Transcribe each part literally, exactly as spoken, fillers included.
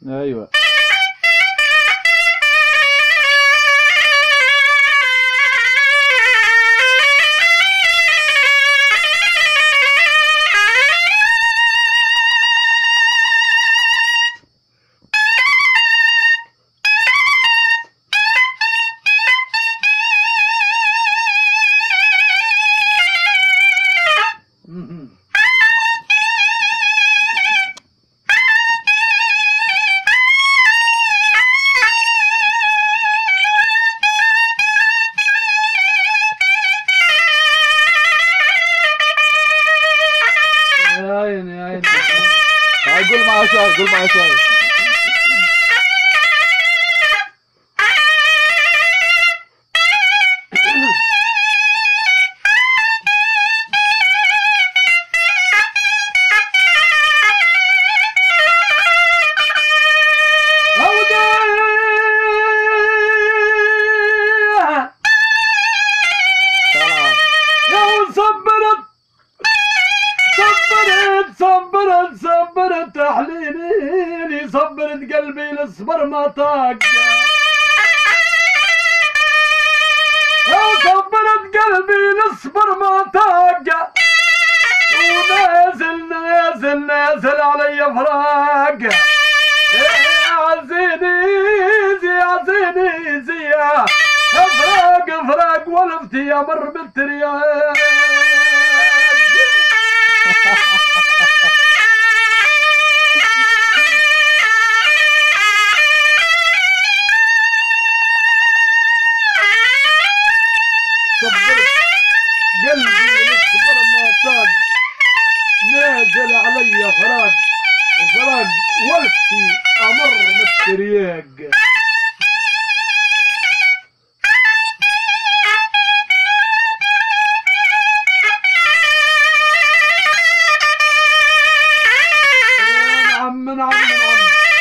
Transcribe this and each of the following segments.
ايوه. عيني عيني. قول معاه شوي، قول معاه شوي. صبرت صبرت تحليلي، صبرت قلبي الصبر ما طاق، صبرت قلبي الصبر ما طاق، ونازل نازل نازل علي فراق، يا زيني يا زيني زيا فراق فراق ولفتي يا مر بالترياق. صبرت قلبي الصبر ما طاق، نازل علي فراق وفراق ولفتي امر بالترياق. نعم نعم نعم.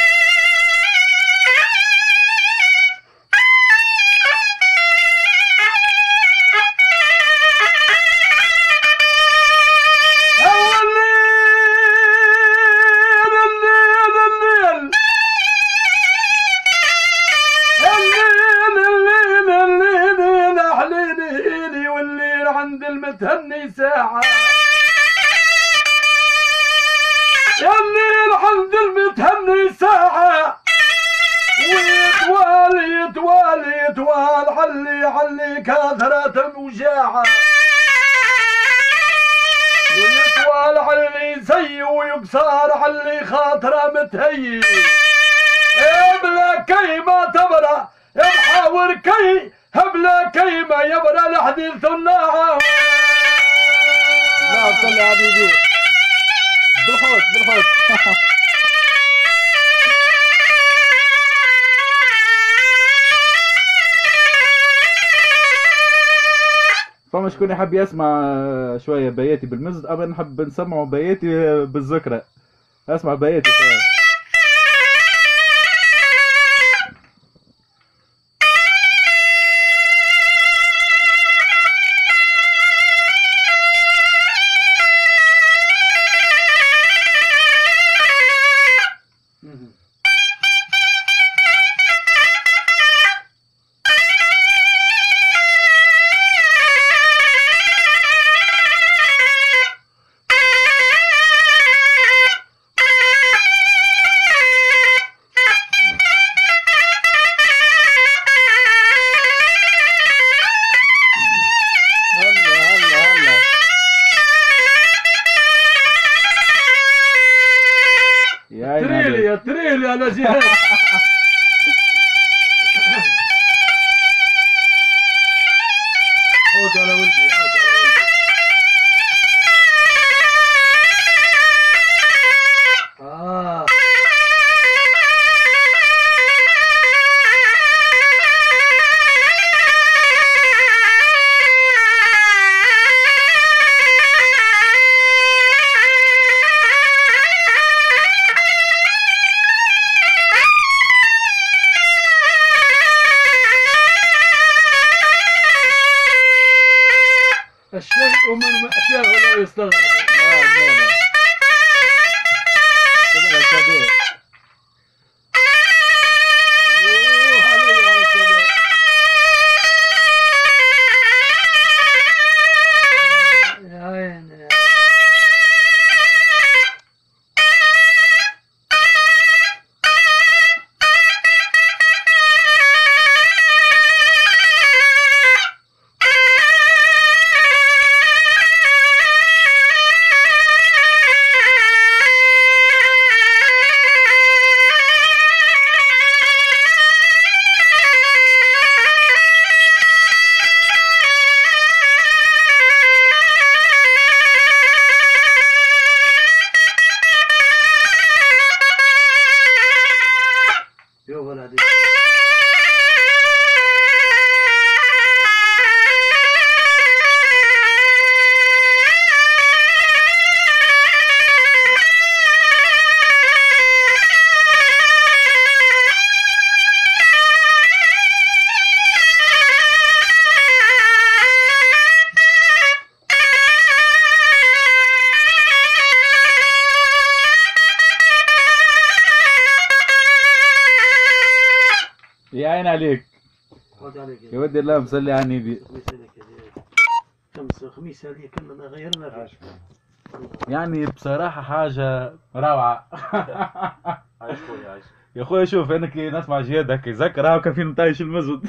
عند المتهني ساعة يا الليل، عند المتهني ساعة، ويطوال يطوال يطوال علي علي كثرة الموجاعة، ويطوال علي زي ويقصار علي خاطره متهيي، بلا كيمة تبرى محاور كي هبلا كيما يبرى الحديث الناعم. لا صلي على حبيبي بالحوت بالحوت. فما شكون يحب يسمع شويه بياتي بالمزد، أبا نحب نسمعوا بياتي بالذكرى. اسمع بياتي شويه. تريلي يا تريلي على جهاز. حوت على ولدي حوت على ولدي. آه الشيء من مأتاه لا يستغرب. نعم نعم. يا عين عليك. عود عليك يا ودي الله مصلي على النبي. خمس خميس هذه كلنا غيرنا فيها. يعني بصراحة حاجة روعة. عايش خويا عايش. يا خويا شوف انا كي نسمع جهاد هكا يذكر هاكا في نطايش المزود.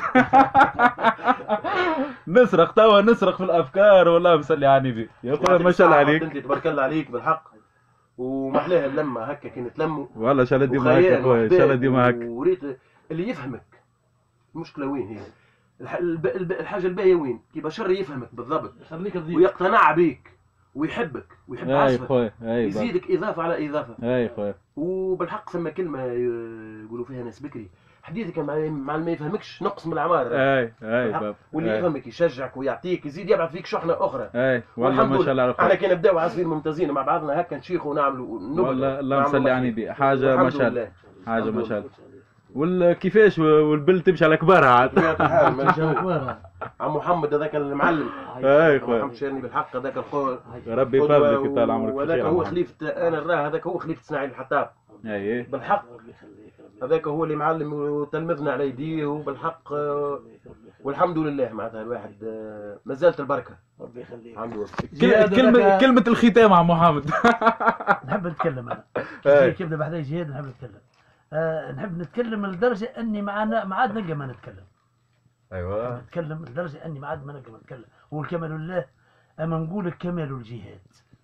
نسرق توا نسرق في الافكار والله مصلي على النبي. يا خويا ما شاء الله عليك. انت تبارك الله عليك بالحق. ومحلاها اللمه هكا كي نتلموا. والله ان شاء الله ديما هكا خويا ان شاء الله ديما هكا. وريت اللي يفهمك. المشكله وين هي؟ الحاجه الباهيه وين؟ كي بشر يفهمك بالضبط. يخليك تضيع. ويقتنع بك ويحبك ويحب عزفك. اي خويا اي يزيدك اضافه على اضافه. اي خويا. وبالحق ثم كلمه يقولوا فيها ناس بكري، حديثك مع اللي ما يفهمكش نقص من العمار. اي اي باب. واللي يفهمك يشجعك ويعطيك يزيد يبعث فيك شحنه اخرى. اي والله ما شاء الله على احنا كي نبداو عصير ممتازين مع بعضنا هكا نشيخوا ونعملوا نبدا. والله الله مصلي على النبي حاجه ما شاء الله. حاجه ما شاء الله. وكيفاش والبلد تمشي على كبارها عاد. عم محمد هذاك المعلم. اي خويا. محمد شيرني بالحق هذاك الخو. ربي يفضلك يطال عمرك. وهذاك هو خليفه انا نراه هذاك هو خليفه اسماعيل الحطاب. اي بالحق. هذاك هو اللي معلم وتلمذنا على يديه وبالحق والحمد لله معناتها الواحد ما زالت البركه. ربي يخليك. عنده كلمه كلمه الختام مع محمد. نحب نتكلم انا. كيف نبدا بعد جهاد نحب نتكلم. أه نحب نتكلم لدرجه اني معنا ما عاد نلقى ما نتكلم. ايوه نتكلم لدرجه اني ما عاد ما نلقى ما نتكلم. هو الكمال لله اما نقول كمال الجهاد.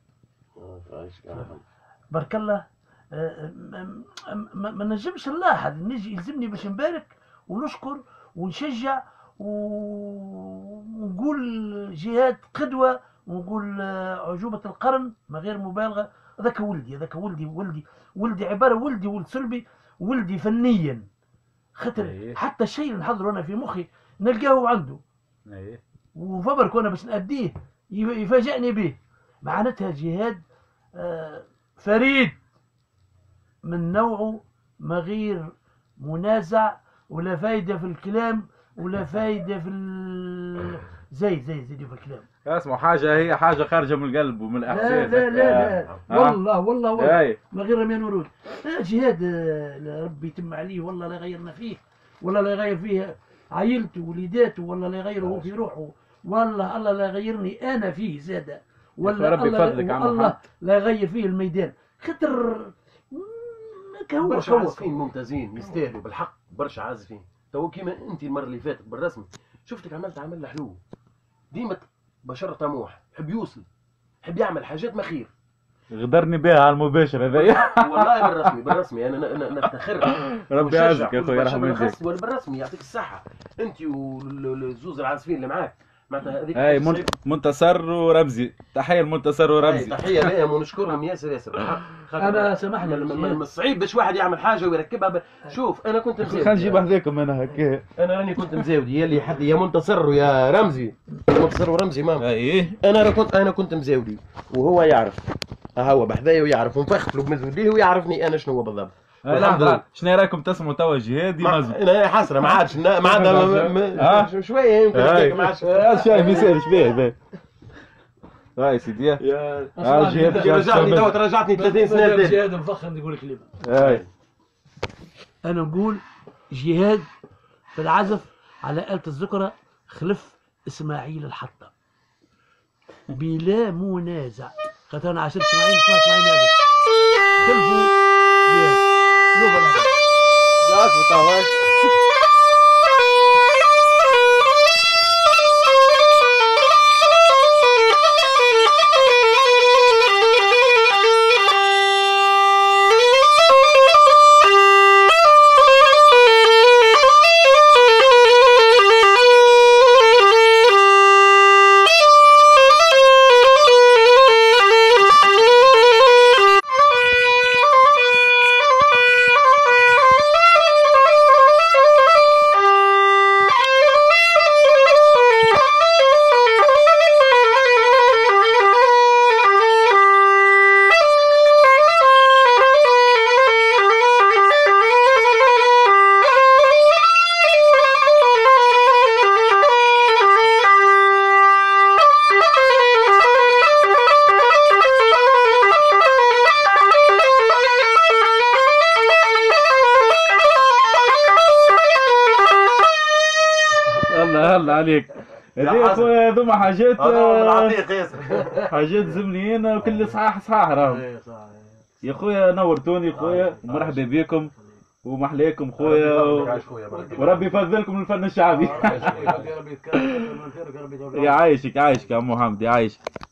بارك الله. أه ما, ما نجمش نلاحظ نجي يلزمني باش نبارك ونشكر ونشجع ونقول جهاد قدوه ونقول عجوبه القرن ما غير مبالغه. هذاك ولدي هذاك ولدي ولدي ولدي عباره ولدي ولد سلبي ولدي فنيا خاطر أيه. حتى الشيء اللي نحضره انا في مخي نلقاه عنده. أيه. وفبرك وانا باش نأديه يفاجئني به. معناتها جهاد آه فريد من نوعه ما غير منازع ولا فايده في الكلام ولا فايده في ال... زي زي زي في الكلام. اسمع حاجه هي حاجه خارجه من القلب ومن الاحساس. لا لا لا, لا. والله والله والله ما غير رميان ورود. جهاد ربي يتم عليه والله لا يغيرنا فيه والله لا يغير فيه عائلته وليداته والله لا يغيره في روحه والله الله لا يغيرني انا فيه زاده والله ربي الله فضلك عم الله لا يغير فيه الميدان خاطر هو برشا عازفين ممتازين يستاهلوا بالحق برشا عازفين. تو كيما انت المره اللي فاتت بالرسم شفتك عملت عمل حلو ديما بشر طموح يحب يوصل يحب يعمل حاجات ما خير. غدرني بها على المباشر هذايا. والله بالرسمي بالرسمي انا انا نفتخر. ربي يعزك يا اخويا يرحم والديك. ولا بالرسمي يعطيك الصحه انت والزوز العازفين اللي معاك معناتها هذيك. اي منتصر ورمزي. تحيه لمنتصر ورمزي. تحيه لهم ونشكرهم ياسر ياسر. انا سامحني من الصعيب باش واحد يعمل حاجه ويركبها ب... شوف انا كنت مزاودي. خلينا نجيب هذاكم انا هكا. انا راني كنت مزاودي يا اللي حد يا منتصر ويا رمزي. منتصر ورمزي ماما. اي انا كنت انا كنت مزاودي وهو يعرف. ها هو بحذايا ويعرف ونفخت له بمزوديه ويعرفني انا شنو هو بالضبط. لحظه شنو رايكم تسمعوا توا جهاد يمزج؟ انا حسره ما عادش ما عندها شويه يمكن ما عادش شويه ما يسالش بيه. هاي سيدي يا جهاد رجعتني تو رجعتني ثلاثين سنه. جهاد مفخم نقول كلمه. هاي انا نقول جهاد في العزف على آلة الذكرى خلف اسماعيل الحطاب بلا منازع. خاطر انا عشرت اسماعيل اسمع اسماعيل هذا خلفوا جهاد. شوف العزف. ده اسمه توا. الله الله عليك. هذه يا خويا هذوما حاجات نعطيك ياسر. حاجات زمنيين وكل صحاح صحاح راهم. اي صح. يا خويا نورتوني خويا ومرحبا بكم ومحلاكم خويا و... وربي يفضلكم الفن الشعبي. يعيشك يعيشك يا عم محمد يعيشك.